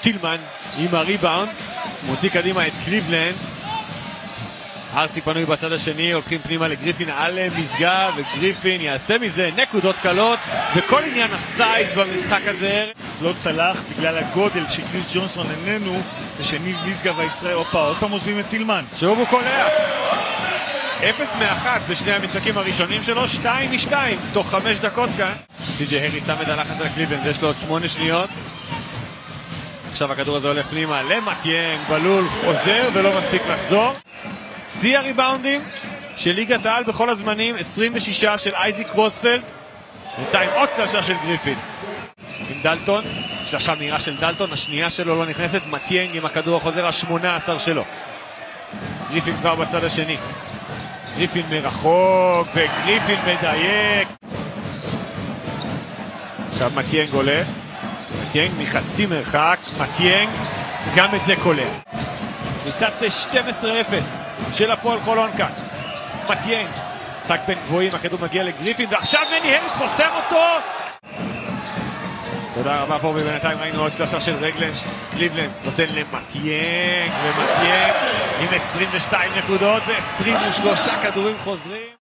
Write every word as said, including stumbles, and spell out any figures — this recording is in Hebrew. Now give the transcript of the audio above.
טילמן עם הריבאונד, מוציא קדימה את קליבלנד. ארצי פנוי בצד השני, הולכים פנימה לגריפין על משגב, וגריפין יעשה מזה נקודות קלות, וכל עניין הסייז במשחק הזה לא צלח בגלל הגודל שקריס ג'ונסון איננו, ושניב משגב הישראל, אופה, עוד פעם עוזבים את טילמן. שוב הוא קולע. אפס מאחת בשני המשחקים הראשונים שלו, שתיים משתיים, תוך חמש דקות כאן. סי.ג'יי הרי שם את הלחץ על קליבלנד, יש לו עוד שמונה שניות. עכשיו הכדור הזה הולך פנימה למטיינג, בלול עוזר ולא מספיק לחזור. שיא הריבאונדים של ליגת העל בכל הזמנים, עשרים ושש של אייזיק רוספלד. בינתיים עוד שלושה של גריפין עם דלטון, שלושה מהירה של דלטון, השנייה שלו לא נכנסת. מטיינג עם הכדור החוזר ה-שמונה עשר שלו. גריפין כבר בצד השני, גריפין מרחוק וגריפין מדייק. עכשיו מטיינג עולה, מטיינג מחצי מרחק, מטיינג גם את זה קולע. קבוצת שתים עשרה אפס של הפועל חולון כאן. מטיינג שק בין גבוהים, הכדור מגיע לגריפין, ועכשיו מני הריס חוסם אותו. תודה רבה פה, ובינתיים ראינו עוד שלושה של רגלן. קליבלנד נותן למטיינג, ומטיינג עם עשרים ושתיים נקודות ו-עשרים ושלושה כדורים חוזרים.